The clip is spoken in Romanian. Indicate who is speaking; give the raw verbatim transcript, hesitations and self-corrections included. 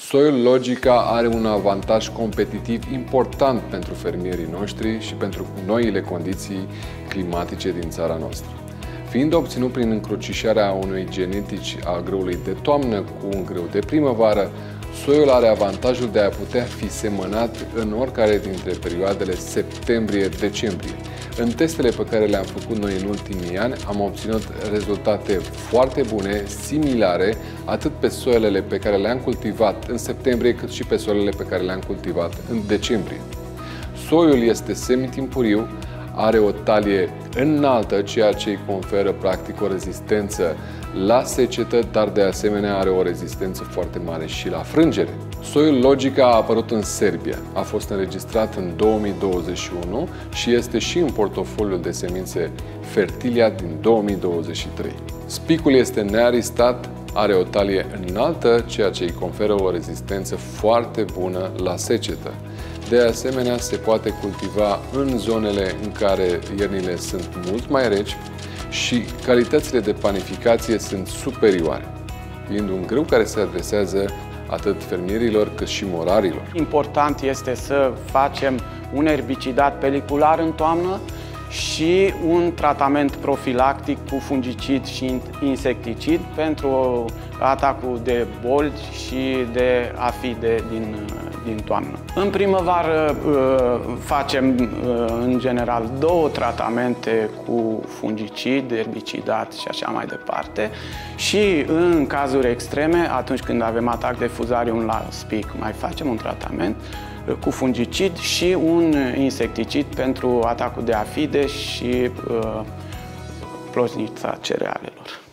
Speaker 1: Soiul Logica are un avantaj competitiv important pentru fermierii noștri și pentru noile condiții climatice din țara noastră. Fiind obținut prin încrucișarea unui genetici a grâului de toamnă cu un grâu de primăvară, soiul are avantajul de a putea fi semănat în oricare dintre perioadele septembrie-decembrie. În testele pe care le-am făcut noi în ultimii ani, am obținut rezultate foarte bune, similare, atât pe soilele pe care le-am cultivat în septembrie, cât și pe soilele pe care le-am cultivat în decembrie. Soiul este semitimpuriu, are o talie înaltă, ceea ce îi conferă practic o rezistență la secetă, dar de asemenea are o rezistență foarte mare și la frângere. Soiul Logica a apărut în Serbia, a fost înregistrat în două mii douăzeci și unu și este și în portofoliul de semințe Fertilia din două mii douăzeci și trei. Spicul este nearistat, are o talie înaltă, ceea ce îi conferă o rezistență foarte bună la secetă. De asemenea, se poate cultiva în zonele în care iernile sunt mult mai reci și calitățile de panificație sunt superioare, fiind un grâu care se adresează atât fermierilor cât și morarilor.
Speaker 2: Important este să facem un erbicidat pelicular în toamnă și un tratament profilactic cu fungicid și insecticid pentru atacul de boli și de afide din, din toamnă. În primăvară facem în general două tratamente cu fungicid, erbicidat și așa mai departe și în cazuri extreme, atunci când avem atac de fuzarium la spic, mai facem un tratament cu fungicid și un insecticid pentru atacul de afide și uh, plosnița cerealelor.